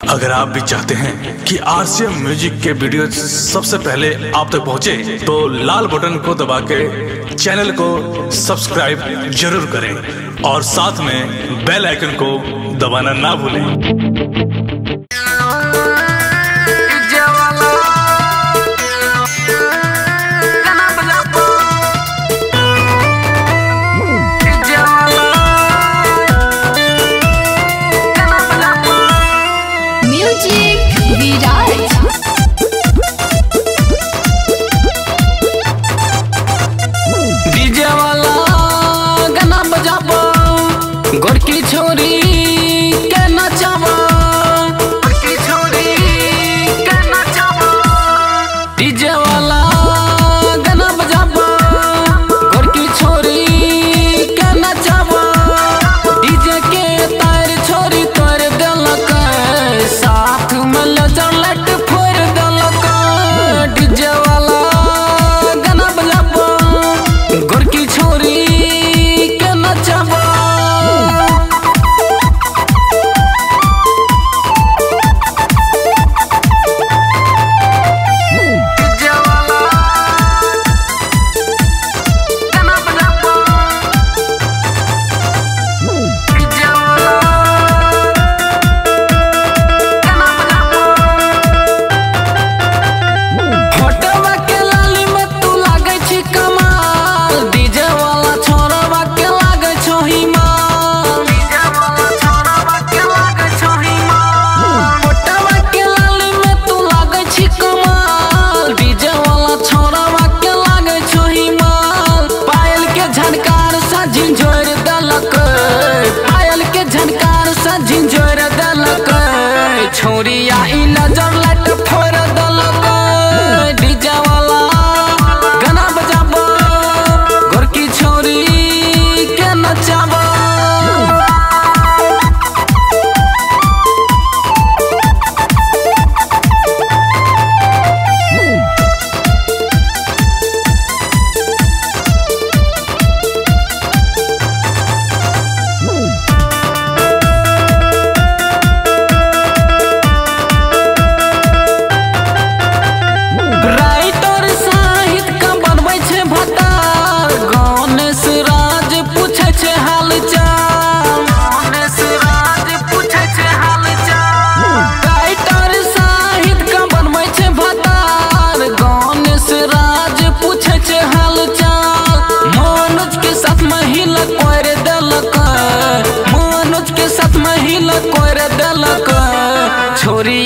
अगर आप भी चाहते हैं कि आरसीएम म्यूजिक के वीडियो सबसे पहले आप तक पहुंचे, तो लाल बटन को दबा के चैनल को सब्सक्राइब जरूर करें और साथ में बेल आइकन को दबाना ना भूलें। गोरकी छोरी के नचावा, गोरकी छोरी के नचावा, डीजे वाला गाना बजावा, गोरकी छोरी के नचावा, डीजे के तार छोरी कर देलक, साथ में लेजर लाइट फोड़ देलक, डीजे वाला गाना बजावा, गोरकी छोरी के नचावा। छोरिया लेजर लाइट फोड़ देलक, डीजे वाला गाना बजाबो, गोरकी छोरी के नचाबो। छोरी